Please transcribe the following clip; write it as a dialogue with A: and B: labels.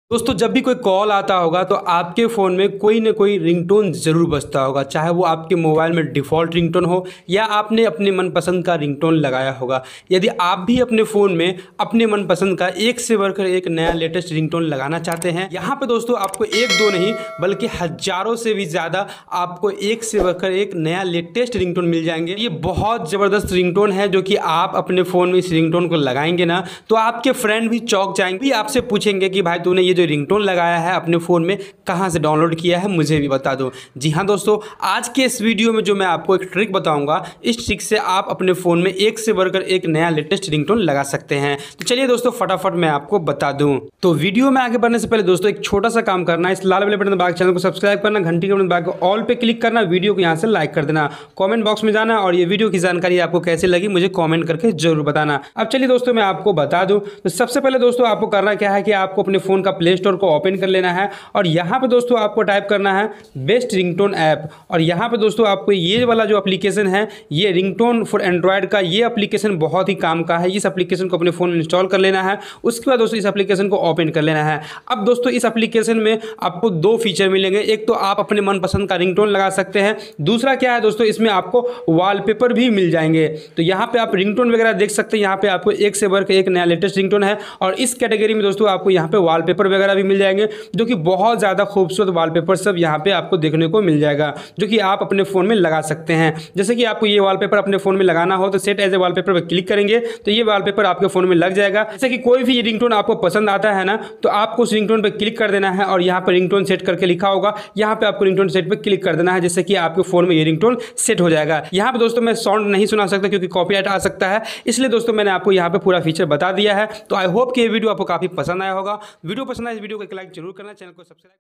A: दोस्तों जब भी कोई कॉल आता होगा तो आपके फ़ोन में कोई ना कोई रिंगटोन ज़रूर बजता होगा, चाहे वो आपके मोबाइल में डिफ़ॉल्ट रिंगटोन हो या आपने अपने मनपसंद का रिंगटोन लगाया होगा। यदि आप भी अपने फ़ोन में अपने मनपसंद का एक से बढ़कर एक नया लेटेस्ट रिंगटोन लगाना चाहते हैं, यहाँ पे दोस्तों आपको एक दो नहीं बल्कि हज़ारों से भी ज़्यादा आपको एक से बढ़कर एक नया लेटेस्ट रिंगटोन मिल जाएंगे। ये बहुत ज़बरदस्त रिंगटोन है जो कि आप अपने फ़ोन में इस रिंगटोन को लगाएंगे ना तो आपके फ्रेंड भी चौंक जाएंगे, भी आपसे पूछेंगे कि भाई तूने ये जो रिंगटोन लगाया है अपने फ़ोन में कहाँ से डाउनलोड किया है, मुझे भी बता दो। जी हाँ दोस्तों, आज के इस वीडियो में जो मैं आपको एक ट्रिक बताऊंगा, इस ट्रिक से आप अपने फ़ोन में एक से बढ़कर एक नया लेटेस्ट रिंगटोन लगा सकते हैं। तो चलिए दोस्तों फटाफट मैं आपको बता दूं। तो वीडियो में आगे बढ़ने से पहले दोस्तों एक छोटा सा काम करना है, इस लाल वाले बटन दबा के चैनल को सब्सक्राइब करना, घंटी के बटन दबा के ऑल पे क्लिक करना, वीडियो को यहाँ से लाइक कर देना, कॉमेंट बॉक्स में जाना और ये वीडियो की जानकारी आपको कैसी लगी मुझे कॉमेंट करके जरूर बताना। अब चलिए दोस्तों मैं आपको बता दूं, तो सबसे पहले दोस्तों आपको करना क्या है कि आपको अपने फ़ोन का प्ले स्टोर को ओपन कर लेना है और यहाँ पे दोस्तों आपको टाइप करना है बेस्ट रिंगटोन ऐप। और यहाँ पे दोस्तों आपको ये वाला जो एप्लीकेशन है, ये रिंगटोन फॉर एंड्रॉयड का ये एप्लीकेशन बहुत ही काम का है। इस एप्लीकेशन को अपने फ़ोन में इंस्टॉल कर लेना है, उसके बाद दोस्तों इस एप्लीकेशन को ओपन कर लेना है। अब दोस्तों इस एप्लीकेशन में आपको दो फीचर मिलेंगे, एक तो आप अपने मनपसंद का रिंगटोन लगा सकते हैं, दूसरा क्या है दोस्तों इसमें आपको वॉलपेपर भी मिल जाएंगे। तो यहाँ पे आप रिंगटोन वगैरह देख सकते हैं, यहाँ पे आपको एक से बढ़कर एक नया लेटेस्ट रिंगटोन है और इस कैटेगरी में दोस्तों आपको यहाँ पे वॉलपेपर वगैरह भी मिल जाएंगे, जो कि बहुत ज़्यादा खूबसूरत वॉलपेपर सब यहाँ पे आपको देखने को मिल जाएगा, जो कि आप अपने फ़ोन में लगा सकते हैं। जैसे कि आपको ये वॉलपेपर अपने फ़ोन में लगाना हो तो सेट एज ए वॉलपेपर पर क्लिक करेंगे तो ये वॉलपेपर आपके फ़ोन में लग जाएगा। जैसे कि कोई भी रिंगटोन आपको पसंद आता है ना तो आपको उस रिंगटोन पर क्लिक कर देना है और यहाँ पर रिंगटोन सेट करके लिखा होगा, यहाँ पे आपको रिंगटोन सेट पर क्लिक कर देना है, जिससे कि आपके फ़ोन में ये रिंगटोन सेट हो जाएगा। यहाँ पर दोस्तों मैं साउंड नहीं सुना सकता क्योंकि कॉपीराइट आ सकता है, इसलिए दोस्तों मैंने आपको यहाँ पर पूरा फीचर बता दिया है। तो आई होप कि ये वीडियो आपको काफ़ी पसंद आया होगा। वीडियो पसंद आए इस वीडियो को एक लाइक जरूर करना, चैनल को सब्सक्राइब